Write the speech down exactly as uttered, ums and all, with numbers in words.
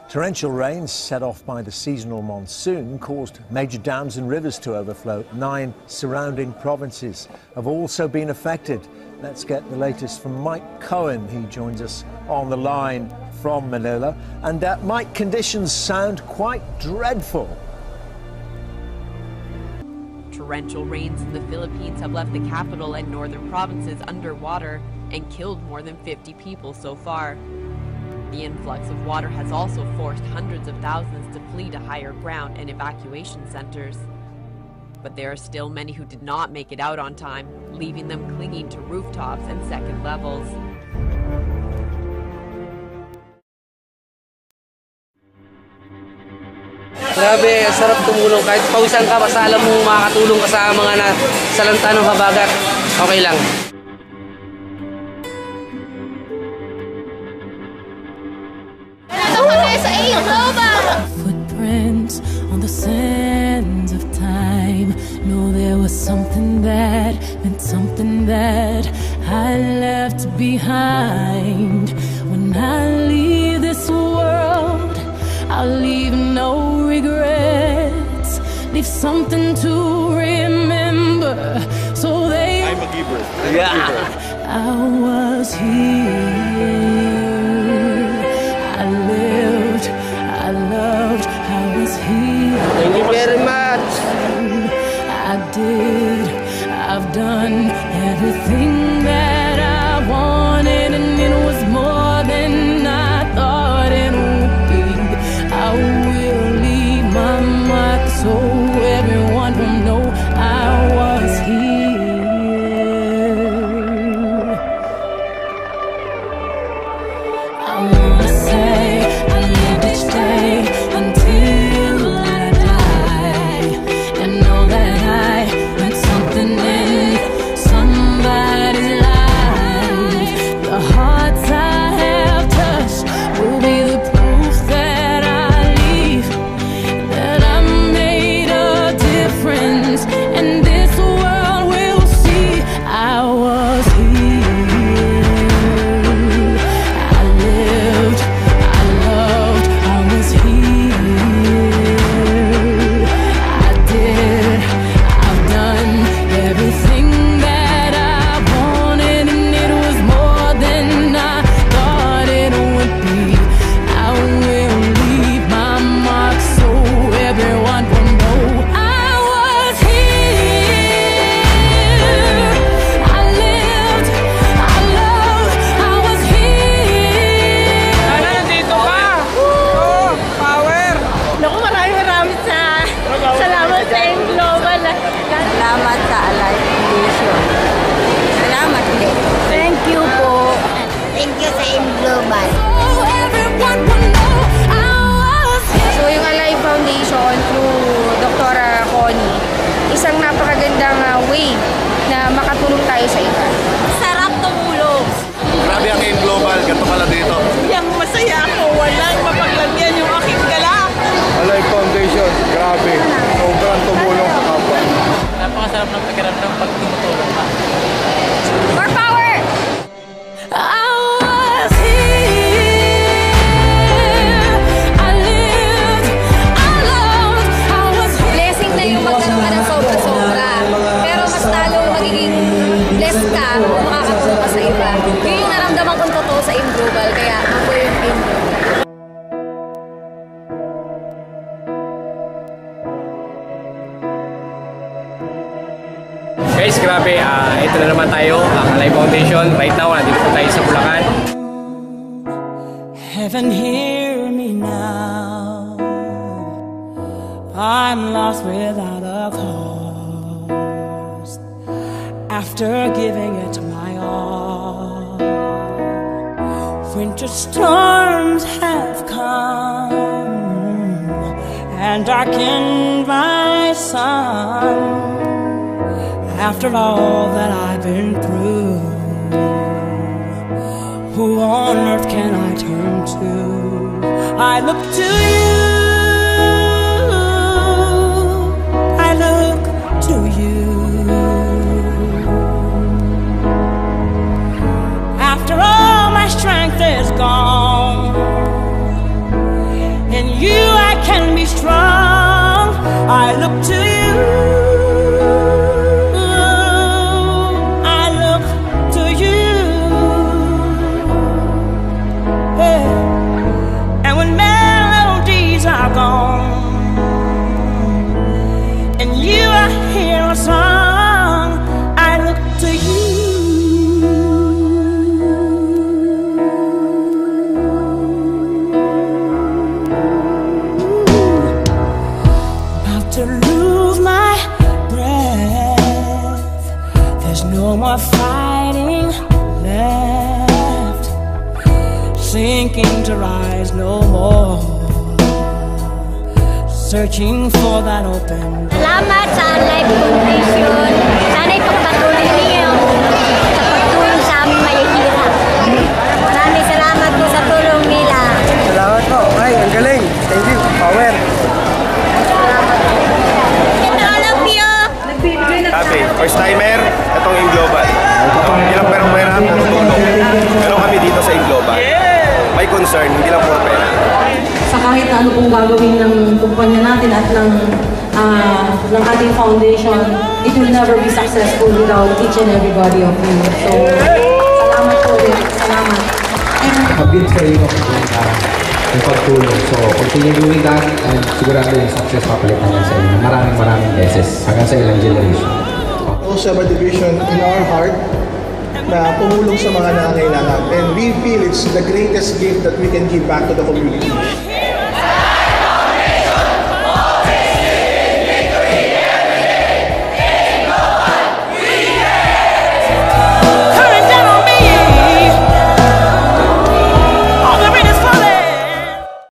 Torrential rains set off by the seasonal monsoon caused major dams and rivers to overflow. Nine surrounding provinces have also been affected. Let's get the latest from Mike Cohen. He joins us on the line from Manila. And uh, Mike, conditions sound quite dreadful. Torrential rains in the Philippines have left the capital and northern provinces underwater and killed more than fifty people so far. The influx of water has also forced hundreds of thousands to flee to higher ground and evacuation centers. But there are still many who did not make it out on time, leaving them clinging to rooftops and second levels. Grabe, sarap tumulong. Kahit pawisan ka, basta alam mo makakatulong ka sa mga nasalanta ng habagat. Okay lang. Footprints on the sands of time. No, there was something that meant something that I left behind. When I leave this world, I'll leave no regrets. Leave something to remember. So they. I'm a giver. Yeah. I was here. I lived. I loved. I was here. Thank you very much. I did. I've done everything that I wanted, and it was more than I thought it would be. I will leave my mark so everyone will know I was here. I wanna say I lived each day until I die, and know that I meant something in somebody's life. The hearts I have touched will be the proof that I leave, that I made a difference, and this world will see I was here. I lived, I loved, I was here. I did, I've done everything that I wanted, and it was more than I thought it would be. I will leave my mark so everyone will know I was here. I lived, I loved, I was here. Nandito ka! Oh, power! Naku, maraming maraming sa salamat sa M Global. Salamat sa Alive Foundation. Salamat ulit. Thank you po. Thank you sa M Global. So everyone will know I was here. So yung Alive Foundation through Doktora Connie, isang napakagandang uh, way na makatulong tayo sa iba. Sarap tumulong. Grabe ang M Global, ganito pala dito. Yang masaya ako, walang mapaglagyan yung aking gala. Alive Foundation, grabe. Sobrang tumulong sa kapwa. Napakasarap ng pakiramdam pag tumutulong ka. More power! I was here. I lived, I loved, I was here. Blessing na yung magkaroon ka ng sobra-sobra. Pero mas talong magiging blessed ka kung makakatulong ka sa iba. Yun yung naramdaman kong totoo sa M Global. Kaya ako yung M Global. Guys, grabe. Uh, ito na naman tayo, ang Alive Foundation. Right now, nandito po tayo sa Bulacan. Heaven, hear me now. I'm lost without a cause. After giving it my all, winter storms have come and darkened my sun. After all that I've been through, who on earth can I turn to? I look to you, I look to you. After all my strength is gone, fighting left, sinking to rise no more, searching for that open. Salamat sa Life Foundation. Sana'y pagpatuloy niyo sa pagtulong sa aming mahihirap. Maraming salamat po sa tulong nila. Salamat po. Ay, ang galing. Thank you. Power. Happy. First timer, itong In Global. Ilang perang pera, puro tulong. Pero kami dito sa In Global, may concern, hindi lang puro pera. Sa kahit na ano pong gagawin ng kumpanya natin at ng, uh, ng ating foundation, it will never be successful without each and everybody of you. So, salamat po rin. Salamat. Mag-build sa iyo yung pagtulong. So, continue doing that and sigurado yung success papalitan yan sa inyo. Maraming maraming beses hanggang sa ilang generation. Also have a division in our heart na tumulong sa mga nangangailangan. And we feel it's the greatest gift that we can give back to the community.